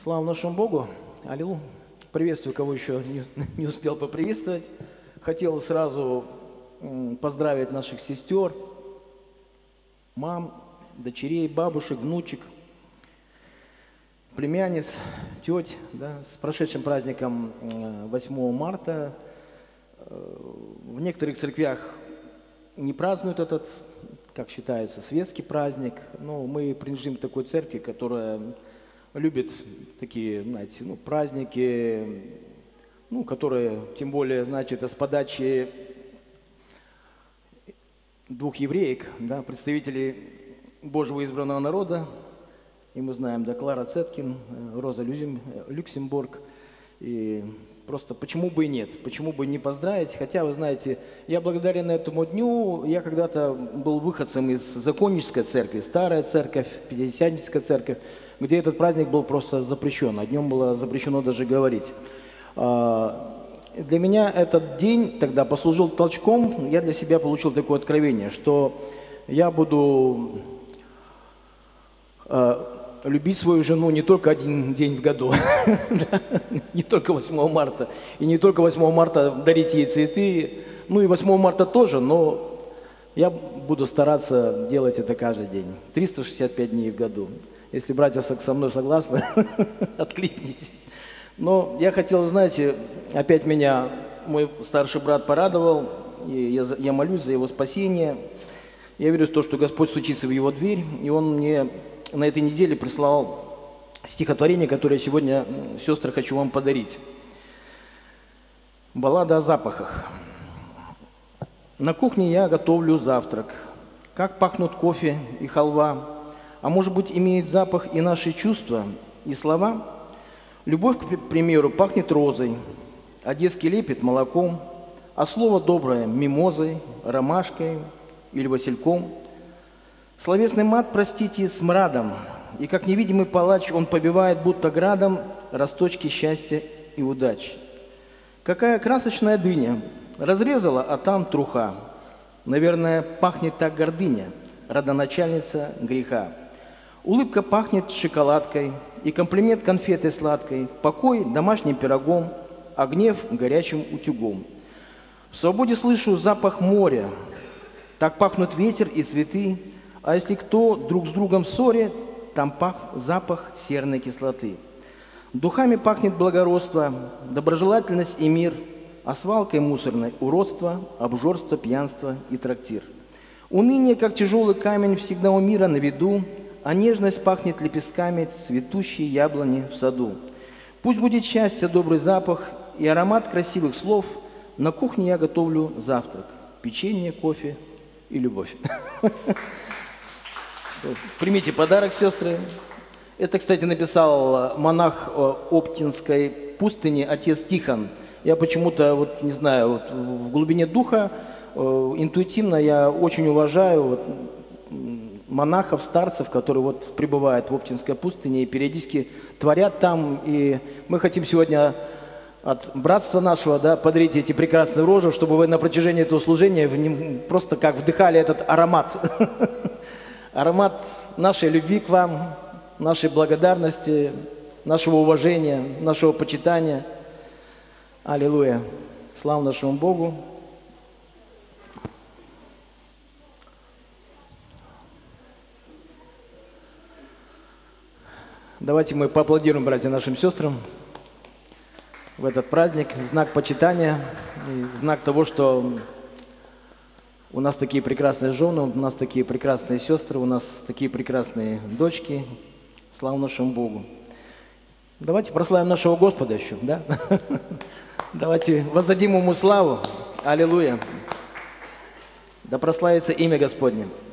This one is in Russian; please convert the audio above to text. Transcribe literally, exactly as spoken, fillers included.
Слава нашему Богу. Аллилуйя. Приветствую, кого еще не, не успел поприветствовать. Хотел сразу поздравить наших сестер, мам, дочерей, бабушек, внучек, племянниц, теть, да, с прошедшим праздником восьмого марта. В некоторых церквях не празднуют этот, как считается, светский праздник, но мы принадлежим к такой церкви, которая любит такие, знаете, ну, праздники, ну, которые, тем более, значит, с подачи двух евреек, да, представителей Божьего избранного народа, и мы знаем, да, Клара Цеткин, Роза Люксембург, и просто почему бы и нет, почему бы не поздравить, хотя, вы знаете, я благодарен этому дню, я когда-то был выходцем из законнической церкви, старая церковь, пятидесятническая церковь, где этот праздник был просто запрещен, о нем было запрещено даже говорить. Для меня этот день тогда послужил толчком, я для себя получил такое откровение, что я буду любить свою жену не только один день в году, не только восьмого марта, и не только восьмого марта дарить ей цветы, ну и восьмого марта тоже, но я буду стараться делать это каждый день, триста шестьдесят пять дней в году. Если братья со мной согласны, откликнитесь. Но я хотел, знаете, опять меня мой старший брат порадовал, и я, я молюсь за его спасение. Я верю в то, что Господь стучится в его дверь, и он мне на этой неделе прислал стихотворение, которое я сегодня, сестры, хочу вам подарить. Баллада о запахах. На кухне я готовлю завтрак. Как пахнут кофе и халва. А может быть, имеет запах и наши чувства, и слова? Любовь, к примеру, пахнет розой, а детский лепет молоком, а слово доброе – мимозой, ромашкой или васильком. Словесный мат, простите, смрадом, и как невидимый палач он побивает будто градом росточки счастья и удач. Какая красочная дыня, разрезала, а там труха. Наверное, пахнет так гордыня, родоначальница греха. Улыбка пахнет шоколадкой, и комплимент конфетой сладкой, покой домашним пирогом, а гнев горячим утюгом. В свободе слышу запах моря, так пахнут ветер и цветы, а если кто друг с другом в ссоре, там пах запах серной кислоты. Духами пахнет благородство, доброжелательность и мир, а свалкой мусорной уродство, обжорство, пьянство и трактир. Уныние, как тяжелый камень, всегда у мира на виду, а нежность пахнет лепестками цветущей яблони в саду. Пусть будет счастье, добрый запах и аромат красивых слов. На кухне я готовлю завтрак, печенье, кофе и любовь. Примите подарок, сестры. Это, кстати, написал монах Оптинской пустыни, отец Тихон. Я почему-то, вот не знаю, вот в глубине духа, интуитивно я очень уважаю вот монахов, старцев, которые вот пребывают в Оптинской пустыне и периодически творят там. И мы хотим сегодня от братства нашего, да, подарить эти прекрасные рожи, чтобы вы на протяжении этого служения просто как вдыхали этот аромат. Аромат нашей любви к вам, нашей благодарности, нашего уважения, нашего почитания. Аллилуйя. Слава нашему Богу. Давайте мы поаплодируем, братья, нашим сестрам в этот праздник, в знак почитания, в знак того, что у нас такие прекрасные жены, у нас такие прекрасные сестры, у нас такие прекрасные дочки. Слава нашему Богу. Давайте прославим нашего Господа еще, да? Давайте воздадим Ему славу. Аллилуйя. Да прославится имя Господне.